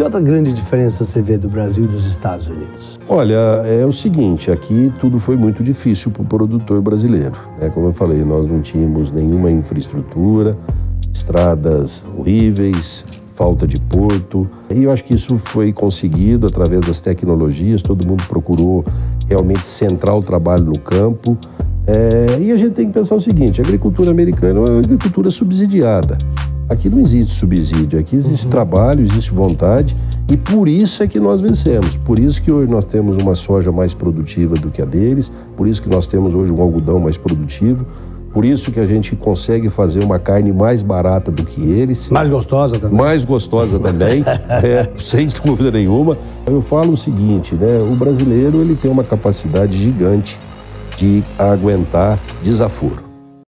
Que outra grande diferença você vê do Brasil e dos Estados Unidos? Olha, é o seguinte, aqui tudo foi muito difícil para o produtor brasileiro, né? Como eu falei, nós não tínhamos nenhuma infraestrutura, estradas horríveis, falta de porto. E eu acho que isso foi conseguido através das tecnologias, todo mundo procurou realmente centrar o trabalho no campo. E a gente tem que pensar o seguinte, a agricultura americana é uma agricultura subsidiada. Aqui não existe subsídio, aqui existe trabalho, existe vontade, e por isso é que nós vencemos. Por isso que hoje nós temos uma soja mais produtiva do que a deles, por isso que nós temos hoje um algodão mais produtivo, por isso que a gente consegue fazer uma carne mais barata do que eles. Mais gostosa também. Mais gostosa também, sem dúvida nenhuma. Eu falo o seguinte, né? O brasileiro ele tem uma capacidade gigante de aguentar desaforo.